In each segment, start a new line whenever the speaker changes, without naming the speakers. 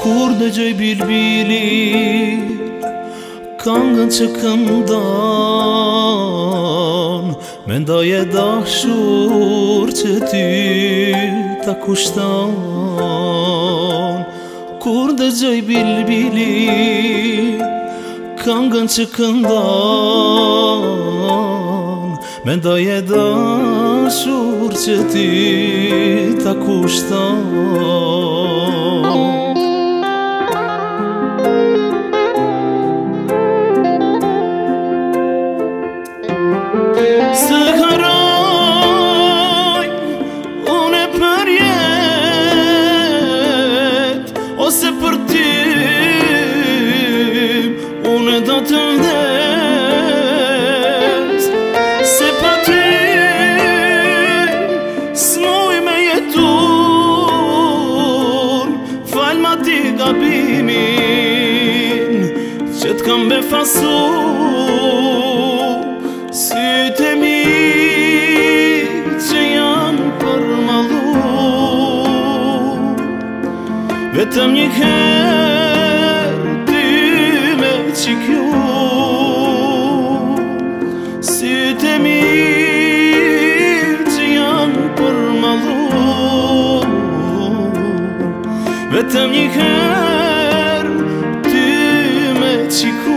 Kur dëgjoj bilbili këngën që këndon, mendoj e dashur që ty ta kushton. Kur dëgjoj bilbili këngën që këndon, mendoj e dashur që ty ta kushton. Së haroj une për jet, ose për ty une do të vdes. Se pa ty s'muj me jetun, fal ma ti gabimin që t'kam befasu. Sytë e mi që janë përmalu, vetëm një herë ty me qikju. Sytë e mi që janë përmalu, vetëm një herë ty me qikju.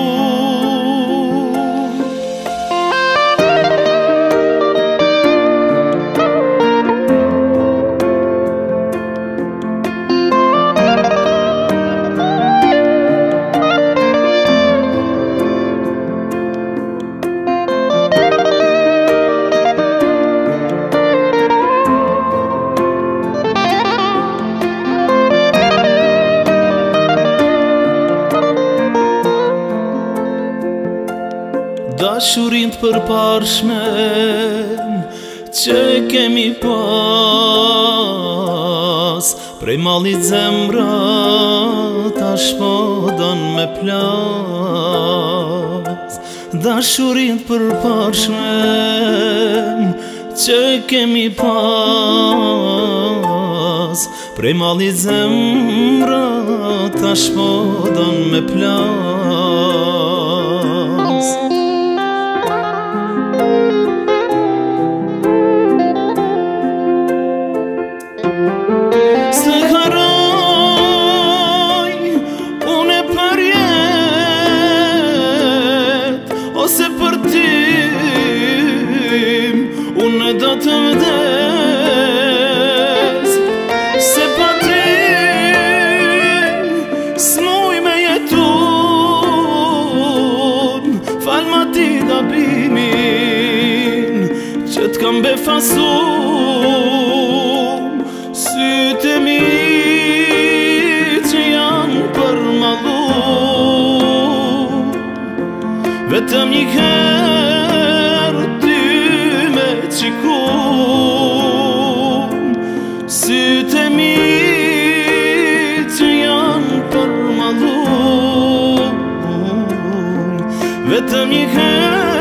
Dashurin të përparshmen që kemi pas, prej mallit zemra tash po don me plas. Dashurin të përparshmen që kemi pas, prej mallit zemra tash po don me plas. Së haroj une për jet, ose për ty une do të vdes. Se pa ty s'muj me jetun, fal ma ti gabimin që t'kam befasu. Sytë e mi që janë përmalu, vetëm një herë ty me qiku. Sytë e mi që janë përmalu, vetëm një herë